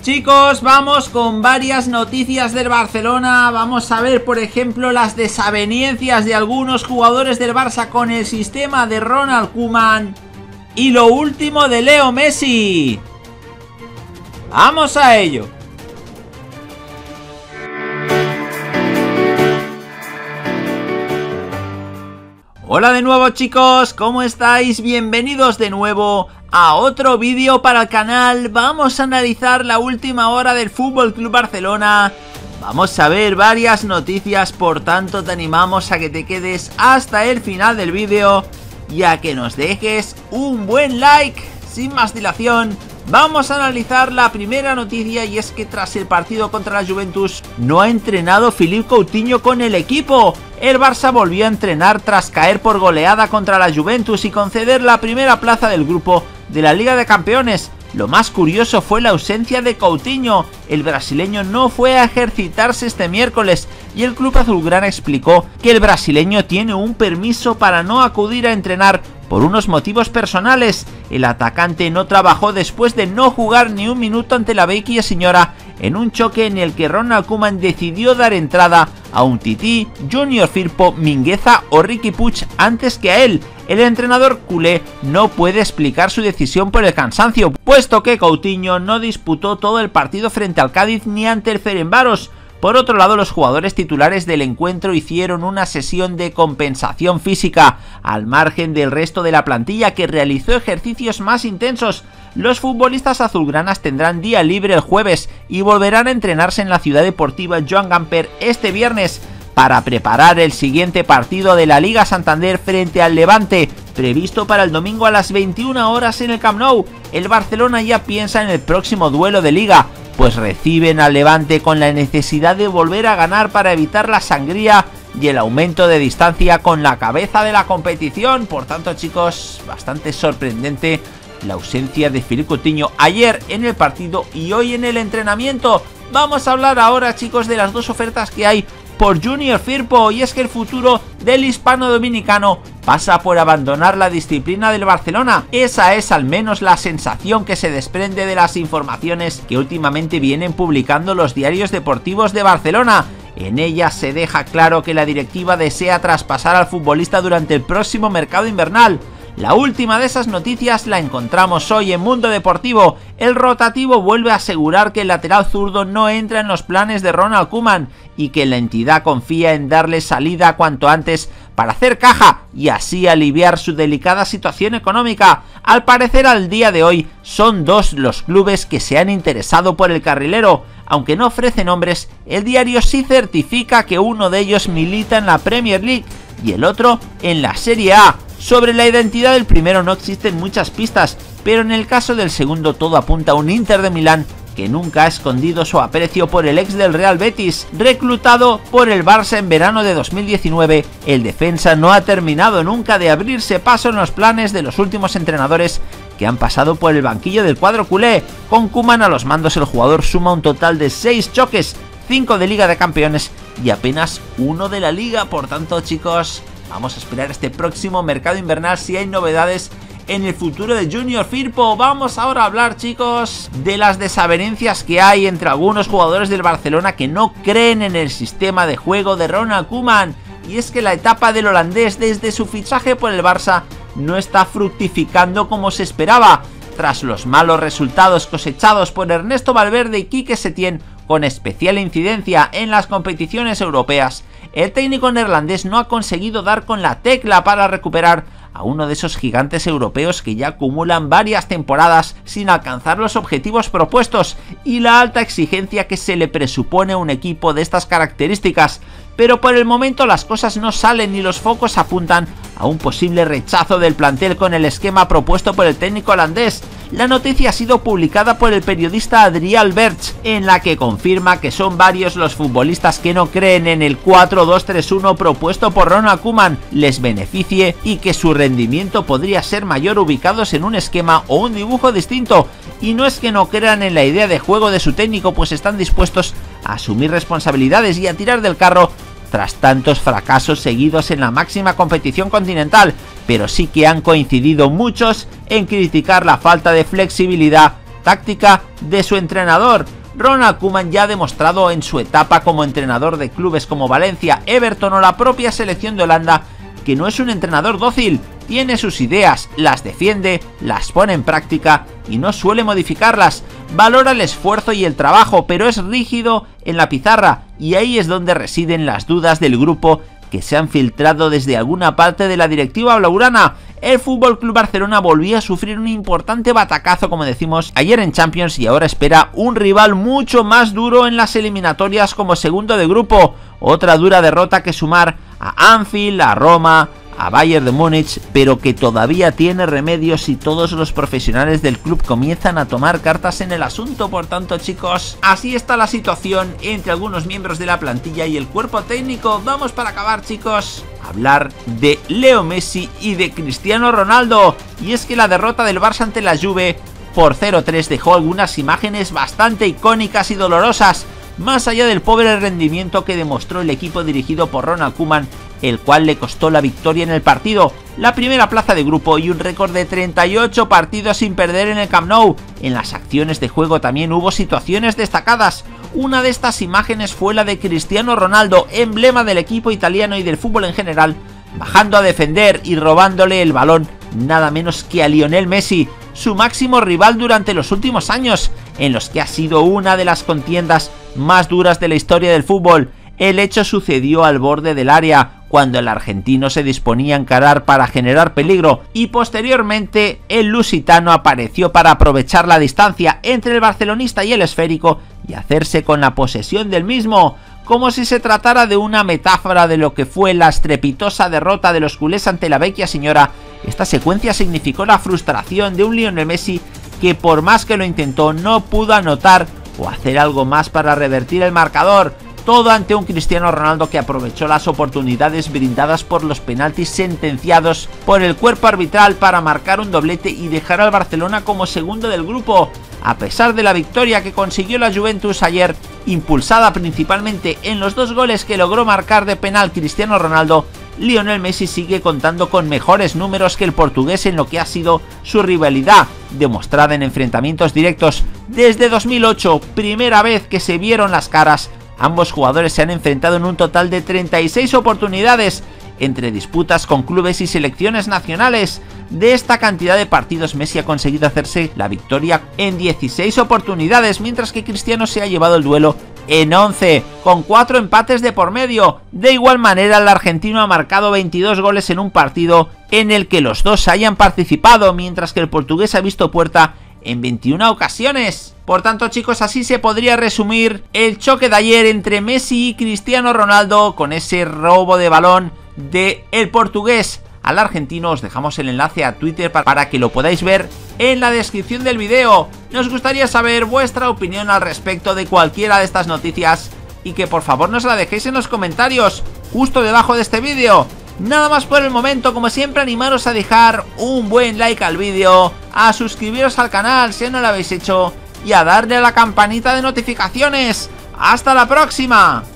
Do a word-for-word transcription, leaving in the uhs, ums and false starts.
Chicos, vamos con varias noticias del Barcelona. Vamos a ver, por ejemplo, las desavenencias de algunos jugadores del Barça con el sistema de Ronald Koeman. Y lo último de Leo Messi. ¡Vamos a ello! Hola de nuevo, chicos, ¿cómo estáis? Bienvenidos de nuevo a otro vídeo para el canal. Vamos a analizar la última hora del F C Barcelona. Vamos a ver varias noticias, por tanto te animamos a que te quedes hasta el final del vídeo y a que nos dejes un buen like. Sin más dilación, vamos a analizar la primera noticia, y es que tras el partido contra la Juventus no ha entrenado Philippe Coutinho con el equipo. El Barça volvió a entrenar tras caer por goleada contra la Juventus y conceder la primera plaza del grupo de la Liga de Campeones. Lo más curioso fue la ausencia de Coutinho. El brasileño no fue a ejercitarse este miércoles y el club azulgrana explicó que el brasileño tiene un permiso para no acudir a entrenar por unos motivos personales. El atacante no trabajó después de no jugar ni un minuto ante la Vecchia Signora en un choque en el que Ronald Koeman decidió dar entrada a Umtiti, Junior Firpo, Mingueza o Riqui Puig antes que a él. El entrenador culé no puede explicar su decisión por el cansancio, puesto que Coutinho no disputó todo el partido frente al Cádiz ni ante el Ferencváros. Por otro lado, los jugadores titulares del encuentro hicieron una sesión de compensación física, al margen del resto de la plantilla, que realizó ejercicios más intensos. Los futbolistas azulgranas tendrán día libre el jueves y volverán a entrenarse en la ciudad deportiva Joan Gamper este viernes para preparar el siguiente partido de la Liga Santander frente al Levante, previsto para el domingo a las veintiuna horas en el Camp Nou. El Barcelona ya piensa en el próximo duelo de Liga, pues reciben al Levante con la necesidad de volver a ganar para evitar la sangría y el aumento de distancia con la cabeza de la competición. Por tanto, chicos, bastante sorprendente la ausencia de Philippe Coutinho ayer en el partido y hoy en el entrenamiento. Vamos a hablar ahora, chicos, de las dos ofertas que hay por Junior Firpo, y es que el futuro del hispano dominicano pasa por abandonar la disciplina del Barcelona. Esa es al menos la sensación que se desprende de las informaciones que últimamente vienen publicando los diarios deportivos de Barcelona. En ellas se deja claro que la directiva desea traspasar al futbolista durante el próximo mercado invernal. La última de esas noticias la encontramos hoy en Mundo Deportivo. El rotativo vuelve a asegurar que el lateral zurdo no entra en los planes de Ronald Koeman y que la entidad confía en darle salida cuanto antes para hacer caja y así aliviar su delicada situación económica. Al parecer, al día de hoy son dos los clubes que se han interesado por el carrilero. Aunque no ofrece nombres, el diario sí certifica que uno de ellos milita en la Premier League y el otro en la Serie A. Sobre la identidad del primero no existen muchas pistas, pero en el caso del segundo todo apunta a un Inter de Milán que nunca ha escondido su aprecio por el ex del Real Betis. Reclutado por el Barça en verano de dos mil diecinueve, el defensa no ha terminado nunca de abrirse paso en los planes de los últimos entrenadores que han pasado por el banquillo del cuadro culé. Con Koeman a los mandos, el jugador suma un total de seis choques, cinco de Liga de Campeones y apenas uno de la Liga. Por tanto, chicos, vamos a esperar este próximo mercado invernal si hay novedades en el futuro de Junior Firpo. Vamos ahora a hablar, chicos, de las desavenencias que hay entre algunos jugadores del Barcelona que no creen en el sistema de juego de Ronald Koeman. Y es que la etapa del holandés desde su fichaje por el Barça no está fructificando como se esperaba. Tras los malos resultados cosechados por Ernesto Valverde y Quique Setién, con especial incidencia en las competiciones europeas, el técnico neerlandés no ha conseguido dar con la tecla para recuperar a uno de esos gigantes europeos que ya acumulan varias temporadas sin alcanzar los objetivos propuestos y la alta exigencia que se le presupone a un equipo de estas características. Pero por el momento las cosas no salen y los focos apuntan a un posible rechazo del plantel con el esquema propuesto por el técnico holandés. La noticia ha sido publicada por el periodista Adrián Berch, en la que confirma que son varios los futbolistas que no creen en el cuatro dos tres uno propuesto por Ronald Koeman les beneficie y que su rendimiento podría ser mayor ubicados en un esquema o un dibujo distinto. Y no es que no crean en la idea de juego de su técnico, pues están dispuestos a asumir responsabilidades y a tirar del carro tras tantos fracasos seguidos en la máxima competición continental, pero sí que han coincidido muchos en criticar la falta de flexibilidad táctica de su entrenador. Ronald Koeman ya ha demostrado en su etapa como entrenador de clubes como Valencia, Everton o la propia selección de Holanda que no es un entrenador dócil, tiene sus ideas, las defiende, las pone en práctica y no suele modificarlas. Valora el esfuerzo y el trabajo, pero es rígido en la pizarra, y ahí es donde residen las dudas del grupo que se han filtrado desde alguna parte de la directiva blaugrana. El F C Barcelona volvió a sufrir un importante batacazo, como decimos, ayer en Champions, y ahora espera un rival mucho más duro en las eliminatorias como segundo de grupo. Otra dura derrota que sumar a Anfield, a Roma, a Bayern de Múnich, pero que todavía tiene remedio si todos los profesionales del club comienzan a tomar cartas en el asunto. Por tanto, chicos, así está la situación entre algunos miembros de la plantilla y el cuerpo técnico. Vamos, para acabar, chicos, a hablar de Leo Messi y de Cristiano Ronaldo. Y es que la derrota del Barça ante la Juve por cero tres dejó algunas imágenes bastante icónicas y dolorosas, más allá del pobre rendimiento que demostró el equipo dirigido por Ronald Koeman, el cual le costó la victoria en el partido, la primera plaza de grupo y un récord de treinta y ocho partidos sin perder en el Camp Nou. En las acciones de juego también hubo situaciones destacadas. Una de estas imágenes fue la de Cristiano Ronaldo, emblema del equipo italiano y del fútbol en general, bajando a defender y robándole el balón nada menos que a Lionel Messi, su máximo rival durante los últimos años, en los que ha sido una de las contiendas más duras de la historia del fútbol. El hecho sucedió al borde del área, cuando el argentino se disponía a encarar para generar peligro, y posteriormente el lusitano apareció para aprovechar la distancia entre el barcelonista y el esférico y hacerse con la posesión del mismo, como si se tratara de una metáfora de lo que fue la estrepitosa derrota de los culés ante la vecchia señora. Esta secuencia significó la frustración de un Lionel Messi que, por más que lo intentó, no pudo anotar o hacer algo más para revertir el marcador. Todo ante un Cristiano Ronaldo que aprovechó las oportunidades brindadas por los penaltis sentenciados por el cuerpo arbitral para marcar un doblete y dejar al Barcelona como segundo del grupo. A pesar de la victoria que consiguió la Juventus ayer, impulsada principalmente en los dos goles que logró marcar de penal Cristiano Ronaldo, Lionel Messi sigue contando con mejores números que el portugués en lo que ha sido su rivalidad, demostrada en enfrentamientos directos desde dos mil ocho, primera vez que se vieron las caras. Ambos jugadores se han enfrentado en un total de treinta y seis oportunidades, entre disputas con clubes y selecciones nacionales. De esta cantidad de partidos, Messi ha conseguido hacerse la victoria en dieciséis oportunidades, mientras que Cristiano se ha llevado el duelo en once, con cuatro empates de por medio. De igual manera, el argentino ha marcado veintidós goles en un partido en el que los dos hayan participado, mientras que el portugués ha visto puerta en veintiuna ocasiones. Por tanto, chicos, así se podría resumir el choque de ayer entre Messi y Cristiano Ronaldo, con ese robo de balón de el portugués al argentino. Os dejamos el enlace a Twitter para que lo podáis ver en la descripción del vídeo. Nos gustaría saber vuestra opinión al respecto de cualquiera de estas noticias y que por favor nos la dejéis en los comentarios justo debajo de este vídeo. Nada más por el momento, como siempre, animaros a dejar un buen like al vídeo, a suscribiros al canal si no lo habéis hecho y a darle a la campanita de notificaciones. ¡Hasta la próxima!